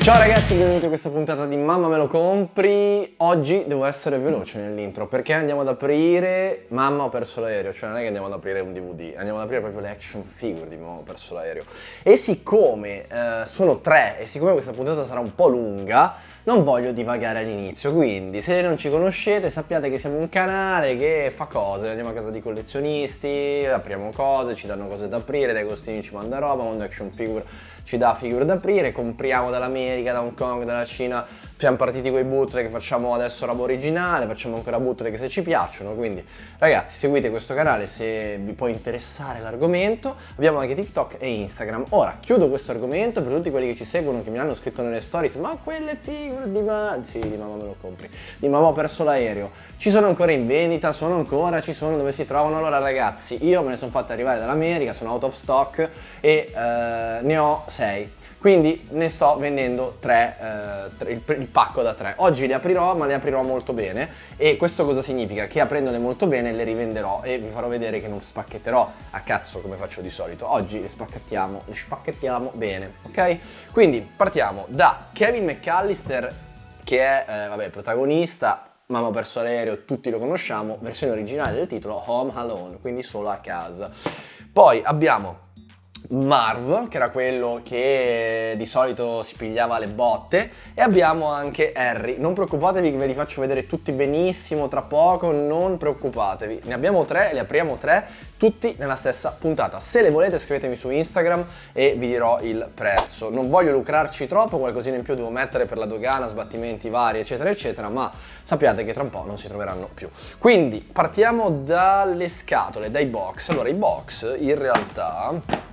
Ciao ragazzi, benvenuti a questa puntata di Mamma me lo compri. Oggi devo essere veloce nell'intro perché andiamo ad aprire Mamma ho perso l'aereo, cioè non è che andiamo ad aprire un DVD, andiamo ad aprire proprio le action figure di Mamma ho perso l'aereo. E siccome sono tre e siccome questa puntata sarà un po' lunga, non voglio divagare all'inizio, quindi se non ci conoscete sappiate che siamo un canale che fa cose, andiamo a casa di collezionisti, apriamo cose, ci danno cose da aprire, dai Agostini ci manda roba, Mondo Action Figure ci dà figure da aprire, compriamo dall'America, da Hong Kong, dalla Cina, siamo partiti con i bootleg, facciamo adesso roba originale, facciamo ancora bootleg se ci piacciono, quindi ragazzi seguite questo canale se vi può interessare l'argomento, abbiamo anche TikTok e Instagram. Ora chiudo questo argomento per tutti quelli che ci seguono, che mi hanno scritto nelle stories, ma quelle figure di Mamma, sì, di Mamma me lo compri, di Mamma ho perso l'aereo, ci sono ancora in vendita, ci sono dove si trovano? Allora ragazzi, io me ne sono fatto arrivare dall'America, sono out of stock e ne ho 6. Quindi ne sto vendendo 3, il pacco da 3. Oggi le aprirò, ma le aprirò molto bene. E questo cosa significa? Che aprendole molto bene le rivenderò e vi farò vedere che non spacchetterò a cazzo come faccio di solito. Oggi le spacchettiamo bene, ok? Quindi partiamo da Kevin McAllister, che è vabbè, il protagonista. Mamma ho perso l'aereo, tutti lo conosciamo, versione originale del titolo Home Alone, quindi solo a casa. Poi abbiamo Marv, che era quello che di solito si pigliava le botte, e abbiamo anche Harry. Non preoccupatevi che ve li faccio vedere tutti benissimo tra poco, non preoccupatevi. Ne abbiamo 3, li apriamo 3, tutti nella stessa puntata. Se le volete scrivetemi su Instagram e vi dirò il prezzo. Non voglio lucrarci troppo, qualcosina in più devo mettere per la dogana, sbattimenti vari eccetera eccetera, ma sappiate che tra un po' non si troveranno più. Quindi partiamo dalle scatole, dai box. Allora i box in realtà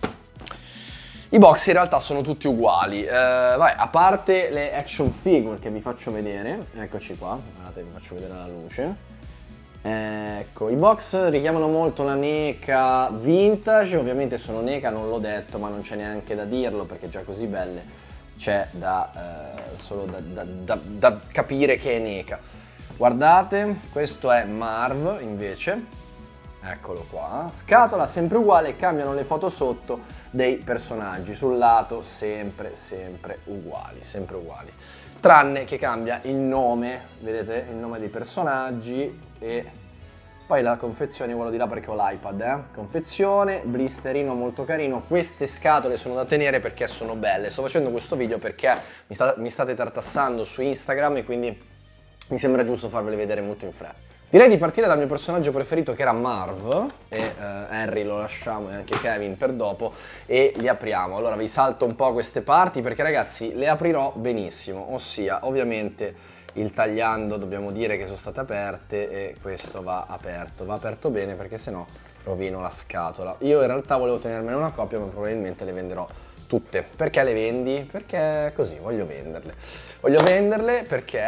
sono tutti uguali, vabbè, a parte le action figure che vi faccio vedere, eccoci qua, guardate, vi faccio vedere la luce. Ecco, i box richiamano molto la NECA vintage, ovviamente sono NECA, non l'ho detto, ma non c'è neanche da dirlo perché già così belle c'è solo da capire che è NECA. Guardate, questo è Marv invece. Eccolo qua, scatola sempre uguale, cambiano le foto sotto dei personaggi, sul lato sempre uguali, tranne che cambia il nome, vedete il nome dei personaggi e poi la confezione, quello di là perché ho l'iPad, confezione, blisterino molto carino. Queste scatole sono da tenere perché sono belle, sto facendo questo video perché mi state tartassando su Instagram e quindi mi sembra giusto farvele vedere molto in fretta. Direi di partire dal mio personaggio preferito che era Marv e Harry lo lasciamo e anche Kevin per dopo e li apriamo. Allora vi salto un po' queste parti perché ragazzi le aprirò benissimo, ossia ovviamente il tagliando dobbiamo dire che sono state aperte e questo va aperto bene perché sennò rovino la scatola. Io in realtà volevo tenermene una coppia ma probabilmente le venderò tutte. Perché le vendi? Perché così, voglio venderle. Voglio venderle perché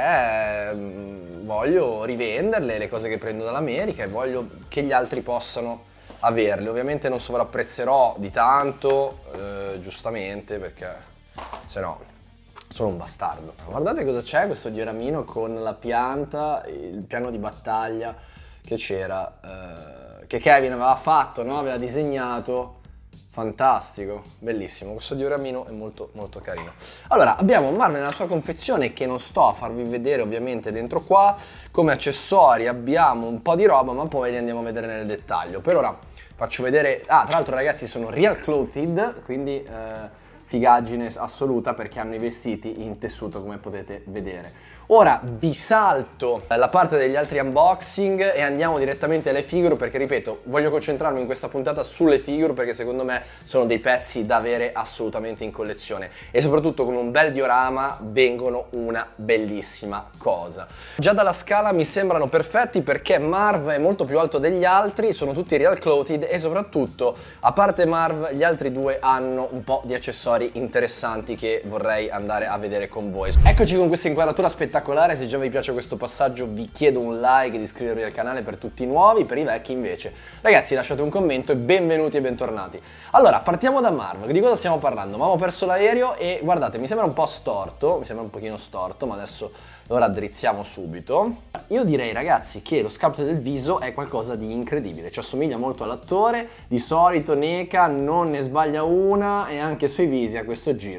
voglio rivenderle, le cose che prendo dall'America, e voglio che gli altri possano averle. Ovviamente non sovrapprezzerò di tanto, giustamente, perché se no sono un bastardo. Guardate cosa c'è, questo dioramino con la pianta, il piano di battaglia che c'era, che Kevin aveva fatto, no? Aveva disegnato. Fantastico, bellissimo, questo dioramino è molto carino. Allora, abbiamo Marv nella sua confezione che non sto a farvi vedere ovviamente dentro qua. Come accessori abbiamo un po' di roba, ma poi li andiamo a vedere nel dettaglio. Per ora faccio vedere, tra l'altro ragazzi sono real clothed, quindi figaggine assoluta perché hanno i vestiti in tessuto come potete vedere. Ora vi salto la parte degli altri unboxing e andiamo direttamente alle figure perché ripeto, voglio concentrarmi in questa puntata sulle figure perché secondo me sono dei pezzi da avere assolutamente in collezione e soprattutto con un bel diorama vengono una bellissima cosa. Già dalla scala mi sembrano perfetti perché Marv è molto più alto degli altri, sono tutti real clothed e soprattutto a parte Marv gli altri due hanno un po' di accessori interessanti che vorrei andare a vedere con voi. Eccoci con questa inquadratura spettacolare. Se già vi piace questo passaggio vi chiedo un like e di iscrivervi al canale per tutti i nuovi, per i vecchi invece ragazzi lasciate un commento e benvenuti e bentornati. Allora partiamo da Marv, di cosa stiamo parlando? Mamma ho perso l'aereo e guardate mi sembra un po' storto, mi sembra un pochino storto ma adesso lo raddrizziamo subito. Io direi ragazzi che lo sculpt del viso è qualcosa di incredibile, ci assomiglia molto all'attore, di solito NECA non ne sbaglia una e anche sui visi a questo giro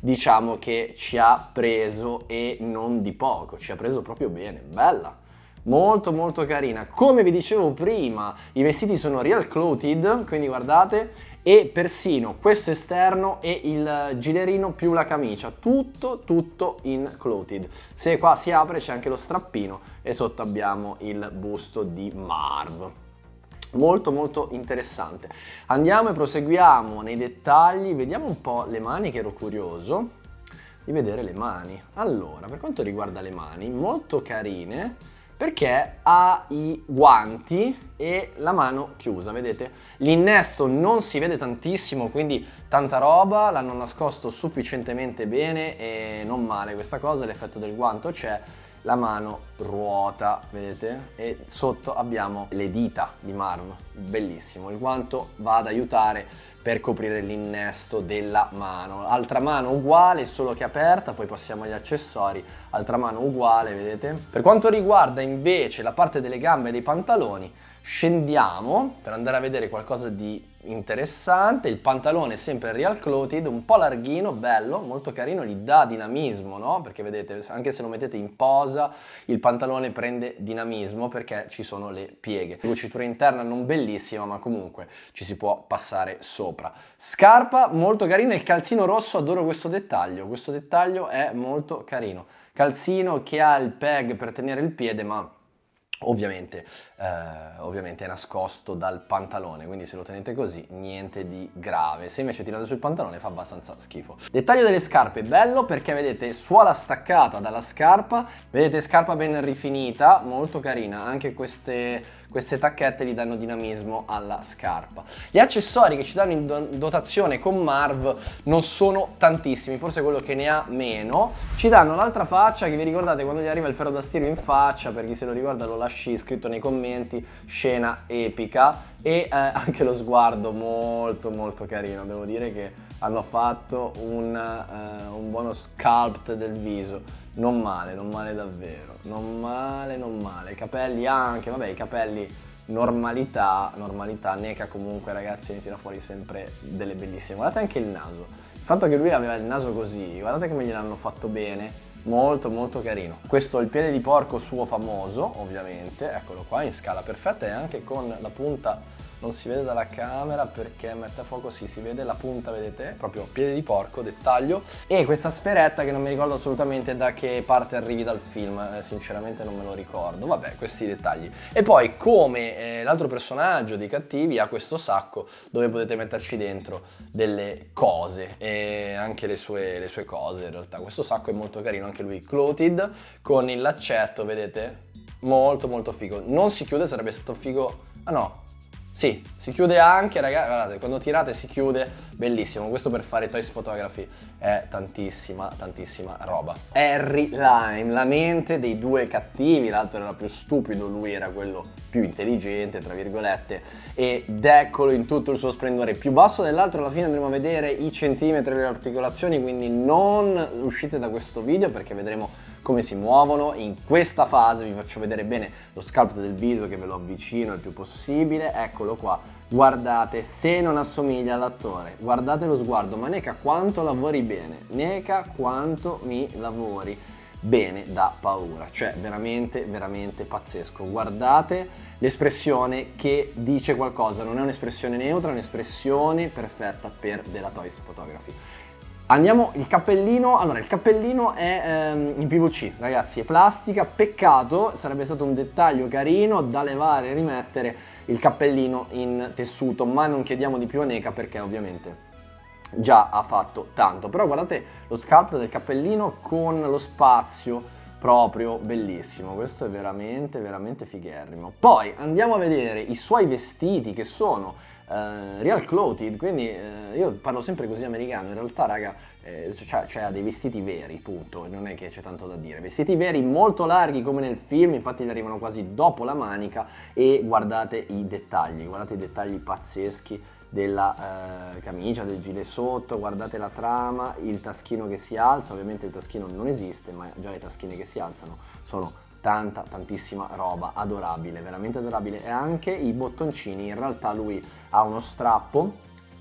diciamo che ci ha preso e non di poco, ci ha preso proprio bene, bella. Molto molto carina. Come vi dicevo prima, i vestiti sono real clothed, quindi guardate, e persino questo esterno e il gilerino più la camicia, tutto in clothed. Se qua si apre c'è anche lo strappino e sotto abbiamo il busto di Marv. Molto molto interessante. Andiamo e proseguiamo nei dettagli, vediamo un po' le mani, che ero curioso di vedere le mani. Allora, per quanto riguarda le mani, molto carine, perché ha i guanti e la mano chiusa, vedete? L'innesto non si vede tantissimo, quindi tanta roba, l'hanno nascosto sufficientemente bene e non male questa cosa, l'effetto del guanto c'è, la mano ruota, vedete? E sotto abbiamo le dita di Marv, bellissimo, il guanto va ad aiutare per coprire l'innesto della mano. Altra mano uguale, solo che aperta, poi passiamo agli accessori, altra mano uguale, vedete? Per quanto riguarda invece la parte delle gambe e dei pantaloni, scendiamo per andare a vedere qualcosa di interessante. Il pantalone è sempre real clothed, un po' larghino, bello, molto carino, gli dà dinamismo, no? Perché vedete, anche se lo mettete in posa, il pantalone prende dinamismo perché ci sono le pieghe. Cucitura interna non bellissima, ma comunque ci si può passare sopra. Scarpa molto carina, il calzino rosso, adoro questo dettaglio è molto carino. Calzino che ha il peg per tenere il piede, ma ovviamente è nascosto dal pantalone, quindi se lo tenete così niente di grave. Se invece tirate sul pantalone fa abbastanza schifo. Dettaglio delle scarpe, bello perché vedete suola staccata dalla scarpa, vedete scarpa ben rifinita, molto carina, anche queste tacchette gli danno dinamismo alla scarpa. Gli accessori che ci danno in dotazione con Marv non sono tantissimi, forse quello che ne ha meno. Ci danno l'altra faccia, che vi ricordate quando gli arriva il ferro da stiro in faccia, per chi se lo ricorda lo lasci scritto nei commenti, scena epica, e anche lo sguardo molto molto carino, devo dire che hanno fatto un buono sculpt del viso. Non male davvero, non male, i capelli anche, vabbè i capelli normalità, NECA comunque ragazzi ne tira fuori sempre delle bellissime. Guardate anche il naso, il fatto che lui aveva il naso così, guardate come gliel'hanno fatto bene, molto molto carino. Questo è il piede di porco suo famoso, ovviamente, eccolo qua in scala perfetta e anche con la punta. Non si vede dalla camera perché mette a fuoco, sì, si vede la punta, vedete? Proprio piede di porco, dettaglio. E questa sferetta che non mi ricordo assolutamente da che parte arrivi dal film, sinceramente non me lo ricordo. Vabbè, questi dettagli. E poi, come l'altro personaggio dei cattivi, ha questo sacco dove potete metterci dentro delle cose e anche le sue cose in realtà. Questo sacco è molto carino, anche lui clothed, con il laccetto, vedete? Molto molto figo. Non si chiude, sarebbe stato figo... Ah no! Sì, si chiude anche, ragazzi, guardate, quando tirate si chiude, bellissimo, questo per fare Toys Photography è tantissima roba. Harry Lime, la mente dei due cattivi, l'altro era più stupido, lui era quello più intelligente, tra virgolette, ed eccolo in tutto il suo splendore, più basso dell'altro. Alla fine andremo a vedere i centimetri delle articolazioni, quindi non uscite da questo video perché vedremo come si muovono. In questa fase vi faccio vedere bene lo sculpt del viso, che ve lo avvicino il più possibile, eccolo qua, guardate, se non assomiglia all'attore, guardate lo sguardo, ma NECA quanto lavori bene, NECA quanto mi lavori bene da paura, cioè veramente pazzesco. Guardate l'espressione che dice qualcosa, non è un'espressione neutra, è un'espressione perfetta per della Toys Photography. Andiamo, il cappellino, allora il cappellino è in PVC ragazzi, è plastica, peccato, sarebbe stato un dettaglio carino da levare e rimettere il cappellino in tessuto, ma non chiediamo di più a NECA perché ovviamente già ha fatto tanto. Però guardate lo sculpt del cappellino con lo spazio, proprio bellissimo, questo è veramente figherrimo. Poi andiamo a vedere i suoi vestiti che sono real clothed, quindi io parlo sempre così americano, in realtà raga c'ha dei vestiti veri, punto, non è che c'è tanto da dire, vestiti veri molto larghi come nel film, infatti gli arrivano quasi dopo la manica, e guardate i dettagli pazzeschi della camicia, del gilet sotto, guardate la trama, il taschino che si alza, ovviamente il taschino non esiste, ma già le taschine che si alzano sono tantissima roba, adorabile, veramente adorabile. E anche i bottoncini, in realtà lui ha uno strappo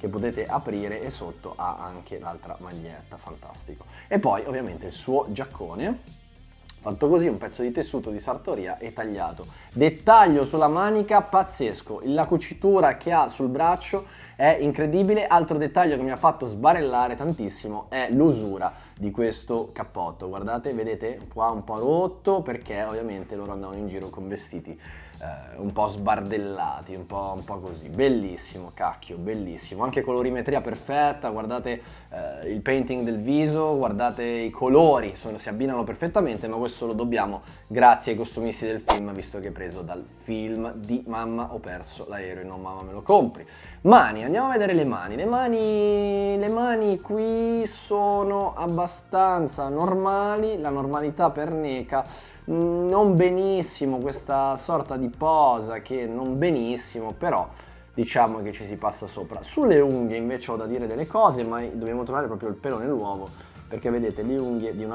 che potete aprire, e sotto ha anche l'altra maglietta, fantastico. E poi ovviamente il suo giaccone, fatto così, un pezzo di tessuto di sartoria e tagliato. Dettaglio sulla manica pazzesco, la cucitura che ha sul braccio è incredibile. Altro dettaglio che mi ha fatto sbarellare tantissimo è l'usura di questo cappotto. Guardate, vedete qua un po' rotto, perché ovviamente loro andavano in giro con vestiti un po' sbardellati, un po' così. Bellissimo, cacchio, bellissimo. Anche colorimetria perfetta, guardate il painting del viso, guardate i colori, si abbinano perfettamente, ma questo lo dobbiamo grazie ai costumisti del film, visto che è preso dal film di Mamma ho perso l'aereo e non Mamma me lo compri. Mani, andiamo a vedere le mani. Le mani qui sono abbastanza normali, la normalità per NECA. Non benissimo, questa sorta di posa che non benissimo, però diciamo che ci si passa sopra. Sulle unghie invece ho da dire delle cose, ma dobbiamo trovare proprio il pelo nell'uovo, perché vedete le unghie di un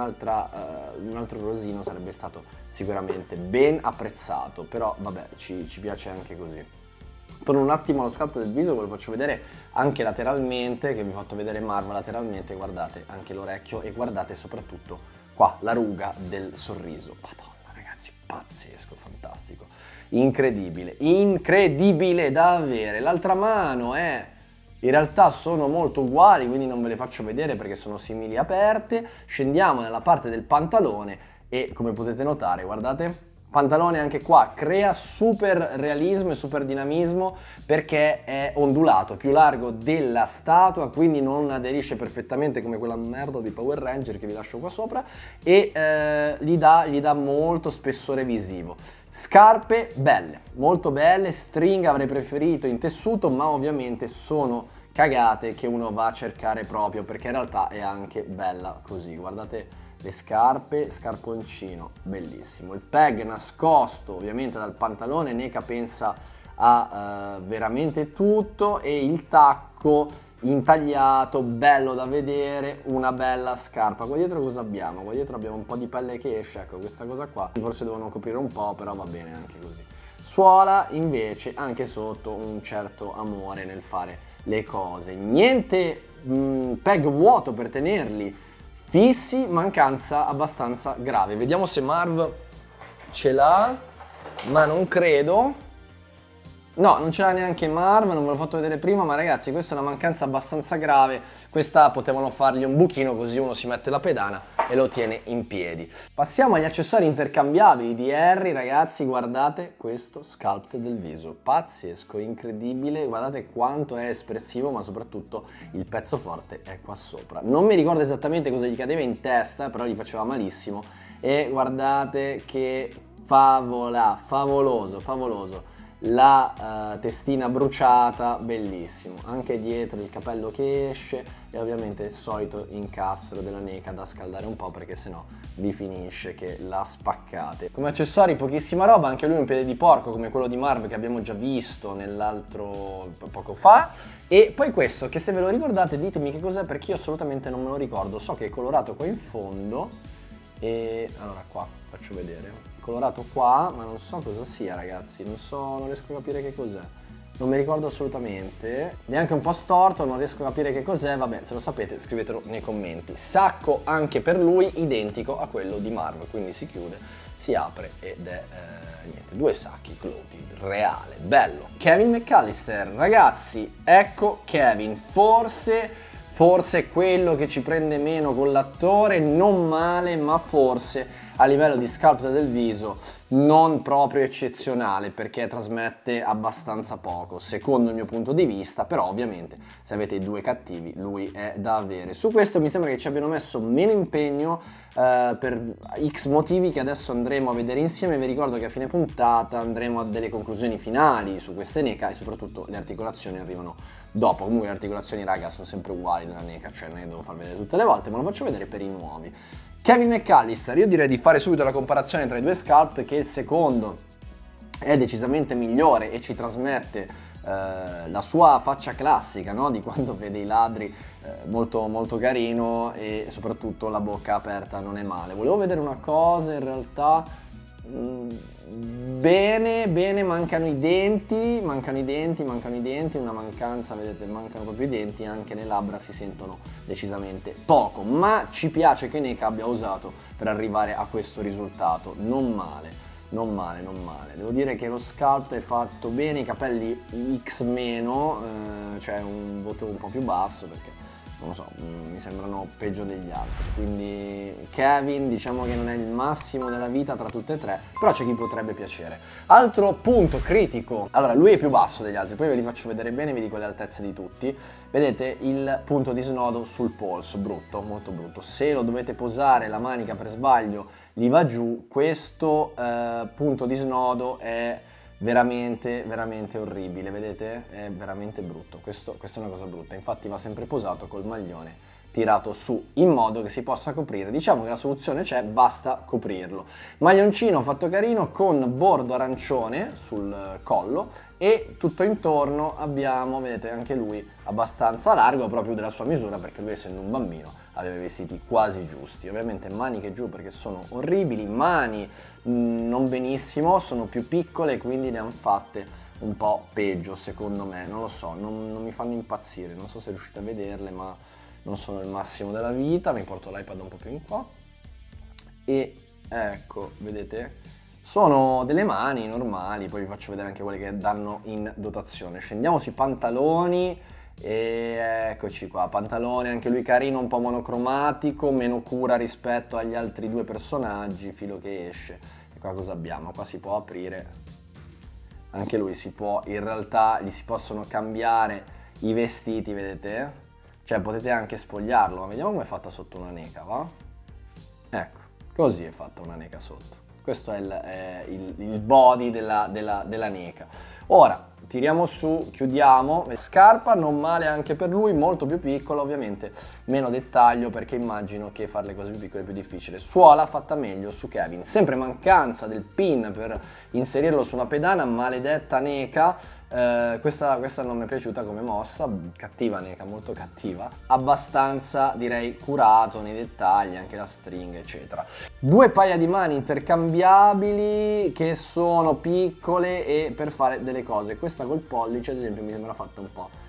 altro rosino sarebbe stato sicuramente ben apprezzato, però vabbè, ci piace anche così. Torno un attimo allo scalpo del viso, ve lo faccio vedere anche lateralmente, che vi ho fatto vedere Marv lateralmente, guardate anche l'orecchio e guardate soprattutto qua la ruga del sorriso. Madonna ragazzi, pazzesco, fantastico, incredibile, incredibile da avere. L'altra mano in realtà sono molto uguali, quindi non ve le faccio vedere perché sono simili aperte. Scendiamo nella parte del pantalone e come potete notare, guardate, pantalone anche qua crea super realismo e super dinamismo perché è ondulato, più largo della statua, quindi non aderisce perfettamente come quella merda di Power Ranger che vi lascio qua sopra, e gli dà molto spessore visivo. Scarpe belle, molto belle, stringa avrei preferito in tessuto, ma ovviamente sono cagate che uno va a cercare proprio, perché in realtà è anche bella così. Guardate le scarpe, scarponcino, bellissimo. Il peg nascosto ovviamente dal pantalone, NECA pensa a veramente tutto, e il tacco intagliato, bello da vedere, una bella scarpa. Qua dietro cosa abbiamo? Qua dietro abbiamo un po' di pelle che esce, ecco questa cosa qua, forse devono coprire un po', però va bene anche così. Suola invece anche sotto un certo amore nel fare le cose, niente peg vuoto per tenerli fissi, mancanza abbastanza grave. Vediamo se Marv ce l'ha, ma non credo. No, non ce l'ha neanche Marv, non ve l'ho fatto vedere prima, ma ragazzi questa è una mancanza abbastanza grave. Questa potevano fargli un buchino così uno si mette la pedana e lo tiene in piedi. Passiamo agli accessori intercambiabili di Harry, ragazzi, guardate questo sculpt del viso, pazzesco, incredibile, guardate quanto è espressivo, ma soprattutto il pezzo forte è qua sopra. Non mi ricordo esattamente cosa gli cadeva in testa, però gli faceva malissimo, e guardate che favola, favoloso, favoloso. La testina bruciata, bellissimo, anche dietro il capello che esce, e ovviamente il solito incastro della NECA da scaldare un po' perché sennò vi finisce che la spaccate. Come accessori pochissima roba, anche lui un piede di porco come quello di Marv che abbiamo già visto nell'altro poco fa, e poi questo che se ve lo ricordate ditemi che cos'è, perché io assolutamente non me lo ricordo. So che è colorato qua in fondo, e allora qua faccio vedere, colorato qua, ma non so cosa sia ragazzi, non riesco a capire che cos'è, non mi ricordo assolutamente, neanche un po' storto, non riesco a capire che cos'è. Vabbè, se lo sapete scrivetelo nei commenti. Sacco anche per lui identico a quello di Marv, quindi si chiude, si apre ed è niente, due sacchi clothing, reale, bello. Kevin McAllister, ragazzi, ecco Kevin, forse quello che ci prende meno con l'attore, non male, ma forse a livello di sculpt del viso non proprio eccezionale, perché trasmette abbastanza poco secondo il mio punto di vista, però ovviamente se avete i due cattivi lui è da avere. Su questo mi sembra che ci abbiano messo meno impegno per X motivi che adesso andremo a vedere insieme. Vi ricordo che a fine puntata andremo a delle conclusioni finali su queste NECA, e soprattutto le articolazioni arrivano dopo. Comunque le articolazioni raga sono sempre uguali nella NECA, cioè non le devo far vedere tutte le volte, ma lo faccio vedere per i nuovi. Kevin McAllister, io direi di fare subito la comparazione tra i due sculpt, che il secondo è decisamente migliore e ci trasmette la sua faccia classica, no? Di quando vede i ladri, molto, molto carino, e soprattutto la bocca aperta non è male. Volevo vedere una cosa in realtà, Bene, bene, mancano i denti, una mancanza, vedete, mancano proprio i denti, anche le labbra si sentono decisamente poco, ma ci piace che NECA abbia usato per arrivare a questo risultato, non male. Non male, non male. Devo dire che lo sculpt è fatto bene, i capelli X meno, cioè un voto un po' più basso perché, non lo so, mi sembrano peggio degli altri. Quindi Kevin diciamo che non è il massimo della vita tra tutte e tre, però c'è chi potrebbe piacere. Altro punto critico, allora lui è più basso degli altri, poi ve li faccio vedere bene, vi dico le altezze di tutti. Vedete il punto di snodo sul polso, brutto, molto brutto. Se lo dovete posare la manica per sbaglio gli va giù, questo punto di snodo è veramente orribile, vedete? È veramente brutto, questa è una cosa brutta, infatti va sempre posato col maglione tirato su in modo che si possa coprire. Diciamo che la soluzione c'è, basta coprirlo. Maglioncino fatto carino con bordo arancione sul collo e tutto intorno abbiamo, vedete, anche lui abbastanza largo, proprio della sua misura, perché lui, essendo un bambino, aveva i vestiti quasi giusti. Ovviamente maniche giù perché sono orribili, mani non benissimo, sono più piccole, quindi le hanno fatte un po' peggio secondo me, non lo so, non mi fanno impazzire, non so se riuscite a vederle, ma non sono il massimo della vita. Mi porto l'iPad un po' più in qua e ecco, vedete, sono delle mani normali, poi vi faccio vedere anche quelle che danno in dotazione. Scendiamo sui pantaloni e eccoci qua, pantalone anche lui carino, un po' monocromatico, meno cura rispetto agli altri due personaggi, filo che esce. E qua cosa abbiamo? Qua si può aprire, anche lui si può, in realtà gli si possono cambiare i vestiti, vedete? Cioè potete anche spogliarlo, ma vediamo come è fatta sotto una neca, va? Ecco, così è fatta una neca sotto. Questo è il body della neca. Ora, tiriamo su, chiudiamo. Scarpa, non male anche per lui, molto più piccola, ovviamente meno dettaglio perché immagino che fare le cose più piccole è più difficile. Suola fatta meglio su Kevin. Sempre mancanza del pin per inserirlo su una pedana, maledetta neca. Questa non mi è piaciuta come mossa, cattiva neca, molto cattiva, abbastanza direi curato nei dettagli, anche la stringa eccetera. Due paia di mani intercambiabili che sono piccole e per fare delle cose. Questa col pollice ad esempio mi sembra fatta un po'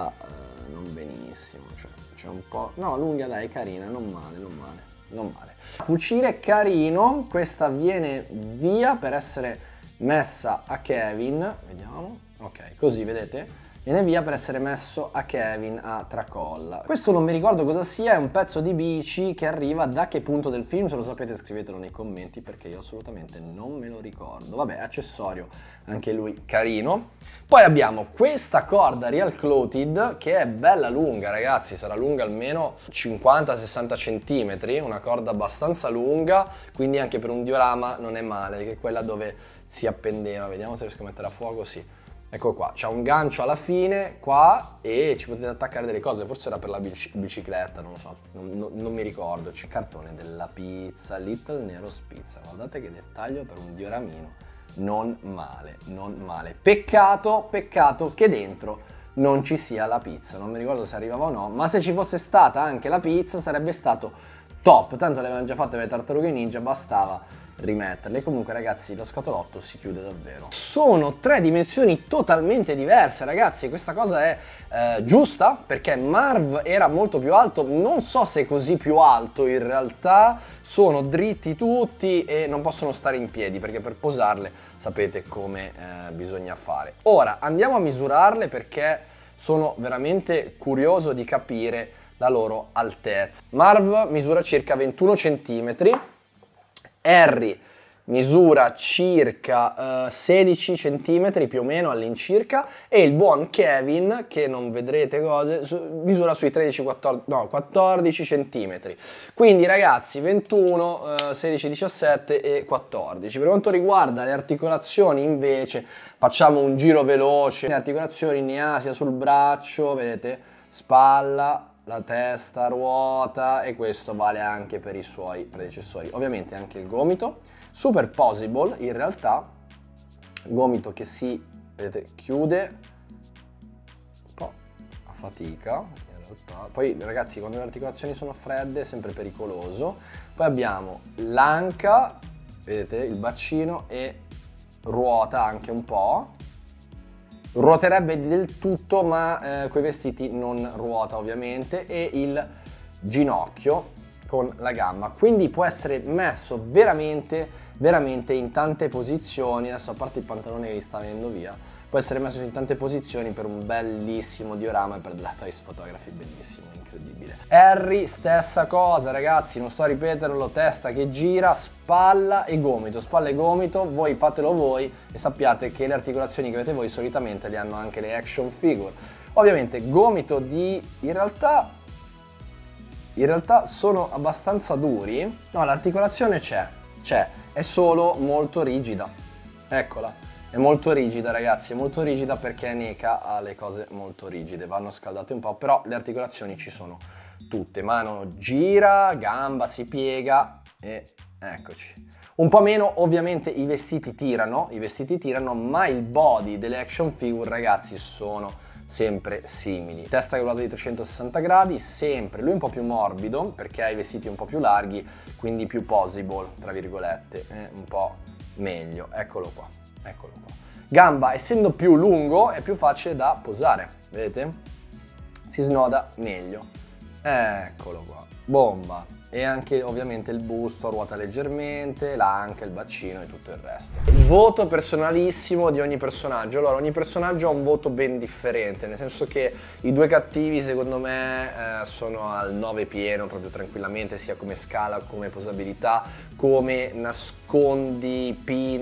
non benissimo, cioè c'è un po', no, l'unghia dai, carina, non male, non male. Fucile carino, questa viene via per essere messa a Kevin, vediamo. Ok, così vedete? Viene via per essere messo a Kevin a tracolla. Questo non mi ricordo cosa sia, è un pezzo di bici che arriva da che punto del film, se lo sapete scrivetelo nei commenti perché io assolutamente non me lo ricordo. Vabbè, accessorio, anche lui carino. Poi abbiamo questa corda Real Clothed che è bella lunga, ragazzi, sarà lunga almeno 50-60 cm, una corda abbastanza lunga, quindi anche per un diorama non è male, che è quella dove si appendeva. Vediamo se riesco a mettere a fuoco, sì. Ecco qua, c'è un gancio alla fine qua e ci potete attaccare delle cose, forse era per la bicicletta, non lo so, non mi ricordo. C'è il cartone della pizza, Little Nero's Pizza, guardate che dettaglio per un dioramino, non male, non male. Peccato che dentro non ci sia la pizza, non mi ricordo se arrivava o no, ma se ci fosse stata anche la pizza sarebbe stato top, tanto le avevano già fatte le tartarughe ninja, bastava rimetterle. Comunque ragazzi, lo scatolotto si chiude davvero. Sono tre dimensioni totalmente diverse, ragazzi, e questa cosa è giusta perché Marv era molto più alto, non so se è così più alto in realtà, sono dritti tutti e non possono stare in piedi perché per posarle sapete come bisogna fare. Ora andiamo a misurarle perché sono veramente curioso di capire la loro altezza. Marv misura circa 21 cm, Harry misura circa 16 cm più o meno all'incirca e il buon Kevin, che non vedrete cose, misura sui 14 cm. Quindi ragazzi 21, 16, 17 e 14. Per quanto riguarda le articolazioni invece facciamo un giro veloce. Le articolazioni ne ha sia sul braccio, vedete, spalla, la testa ruota e questo vale anche per i suoi predecessori. Ovviamente anche il gomito, super possible in realtà, gomito che si, vedete, chiude un po' a fatica in realtà. Poi ragazzi, quando le articolazioni sono fredde è sempre pericoloso. Poi abbiamo l'anca, vedete il bacino e ruota anche un po'. Ruoterebbe del tutto, ma coi vestiti non ruota ovviamente, e il ginocchio con la gamba, quindi può essere messo veramente in tante posizioni. Adesso, a parte il pantalone che gli sta venendo via, può essere messo in tante posizioni per un bellissimo diorama e per della Toys Photography bellissimo, incredibile. Harry stessa cosa ragazzi, non sto a ripeterlo, testa che gira, spalla e gomito, voi fatelo voi e sappiate che le articolazioni che avete voi solitamente le hanno anche le action figure. Ovviamente gomito in realtà sono abbastanza duri, no, l'articolazione c'è, è solo molto rigida, eccola. È molto rigida ragazzi, è molto rigida perché NECA ha le cose molto rigide, vanno scaldate un po', però le articolazioni ci sono tutte, mano gira, gamba si piega e eccoci. Un po' meno ovviamente i vestiti tirano, ma il body delle action figure ragazzi sono sempre simili. Testa che ruota di 360 gradi, sempre, lui è un po' più morbido perché ha i vestiti un po' più larghi, quindi più posable, tra virgolette, un po' meglio, eccolo qua. Eccolo qua. Gamba, essendo più lungo, è più facile da posare, vedete? Si snoda meglio. Eccolo qua. Bomba. E anche ovviamente il busto ruota leggermente, l'anca, il bacino e tutto il resto. Voto personalissimo di ogni personaggio. Allora, ogni personaggio ha un voto ben differente, nel senso che i due cattivi secondo me sono al 9 pieno, proprio tranquillamente, sia come scala, come posabilità, come nascondi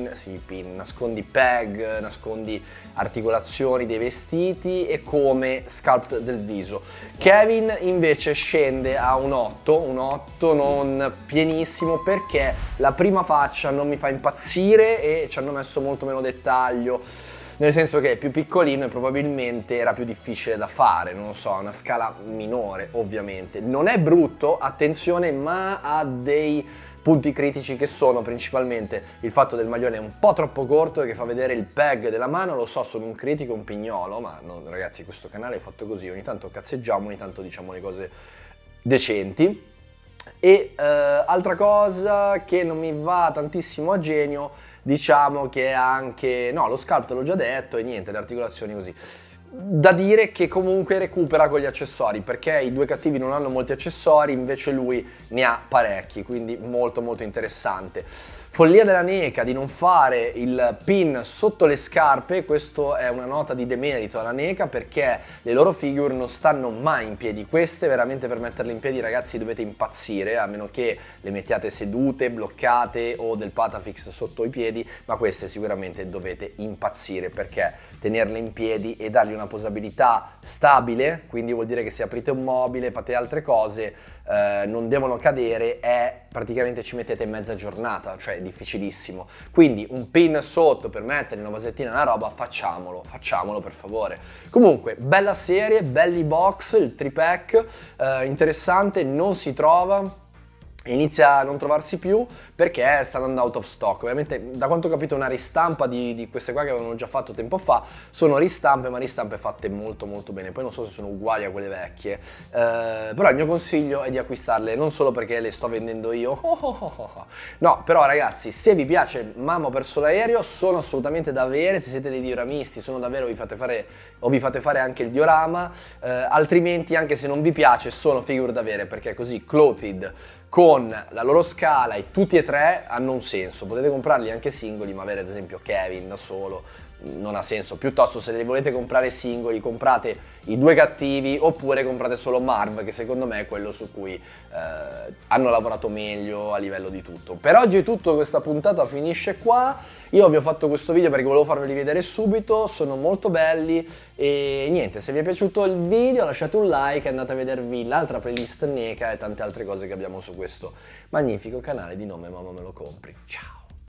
nascondi peg, nascondi articolazioni dei vestiti e come sculpt del viso. Kevin invece scende a un 8 non pienissimo perché la prima faccia non mi fa impazzire e ci hanno messo molto meno dettaglio, nel senso che è più piccolino e probabilmente era più difficile da fare, non lo so, una scala minore ovviamente. Non è brutto, attenzione, ma ha dei punti critici che sono principalmente il fatto del maglione è un po' troppo corto e che fa vedere il peg della mano. Lo so, sono un critico, un pignolo, ma no, ragazzi, questo canale è fatto così, ogni tanto cazzeggiamo, ogni tanto diciamo le cose decenti. E altra cosa che non mi va tantissimo a genio, diciamo che è anche, no, lo sculpt l'ho già detto e niente, le articolazioni così. Da dire che comunque recupera con gli accessori, perché i due cattivi non hanno molti accessori, invece lui ne ha parecchi, quindi molto interessante. Follia della NECA di non fare il pin sotto le scarpe, questo è una nota di demerito alla NECA perché le loro figure non stanno mai in piedi. Queste veramente per metterle in piedi ragazzi dovete impazzire, a meno che le mettiate sedute, bloccate o del Patafix sotto i piedi, ma queste sicuramente dovete impazzire perché tenerle in piedi e dargli una posabilità stabile, quindi vuol dire che se aprite un mobile, fate altre cose, non devono cadere, praticamente ci mettete mezza giornata, cioè è difficilissimo. Quindi un pin sotto per mettere una vasettina nella roba, facciamolo per favore. Comunque, bella serie, belli box, il 3-pack, interessante, non si trova. Inizia a non trovarsi più perché stanno andando out of stock. Ovviamente, da quanto ho capito, è una ristampa di queste qua che avevano già fatto tempo fa. Sono ristampe, ma ristampe fatte molto bene. Poi non so se sono uguali a quelle vecchie, però il mio consiglio è di acquistarle, non solo perché le sto vendendo io, no, però ragazzi, se vi piace Mamma ho perso l'aereo, sono assolutamente da avere. Se siete dei dioramisti, sono davvero, vi fate fare anche il diorama, altrimenti, anche se non vi piace, sono figure da avere, perché così clothed con la loro scala e tutti e tre hanno un senso. Potete comprarli anche singoli, ma avere ad esempio Kevin da solo non ha senso. Piuttosto, se li volete comprare singoli, comprate i due cattivi oppure comprate solo Marv, che secondo me è quello su cui hanno lavorato meglio a livello di tutto. Per oggi è tutto, questa puntata finisce qua. Io vi ho fatto questo video perché volevo farveli vedere subito, sono molto belli e niente, se vi è piaciuto il video lasciate un like e andate a vedervi l'altra playlist NECA e tante altre cose che abbiamo su questo magnifico canale di nome Mamma Me Lo Compri. Ciao!